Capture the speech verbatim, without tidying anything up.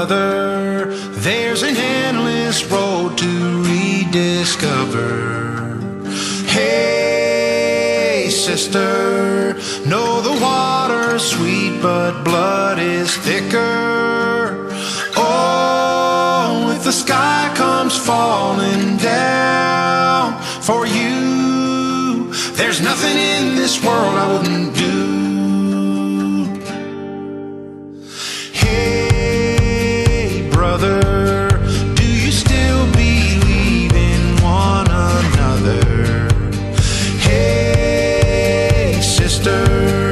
brother, there's an endless road to rediscover. Hey, sister, know the water's sweet, but blood is thicker. Oh, if the sky comes falling down for you, there's nothing in this world I wouldn't do. Hey, brother, do you still believe in one another? Hey, sister,